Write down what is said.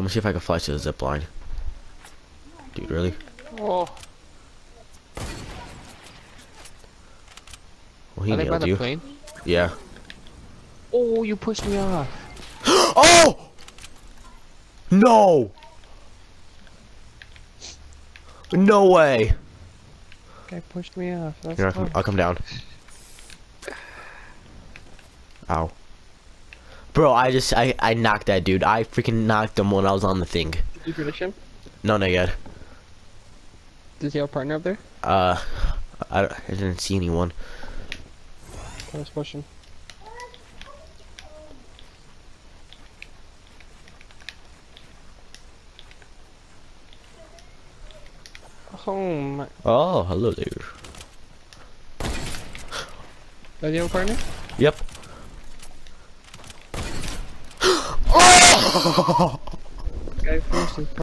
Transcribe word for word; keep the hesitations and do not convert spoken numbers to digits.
Let me see if I can fly to the zip line. Dude, really? Oh. Well, he Are they by nailed the you. plane? Yeah. Oh, you pushed me off. Oh! No! No way! Guy pushed me off. That's Here, I'll come, tough. I'll come down. Ow. Bro, I just, I, I knocked that dude. I freaking knocked him when I was on the thing. Did you finish him? No, not yet. Does he have a partner up there? Uh, I, I didn't see anyone. I was pushing. Oh my. Oh, hello there. Does he have a partner? Yep. Oh! Guy finished his partner.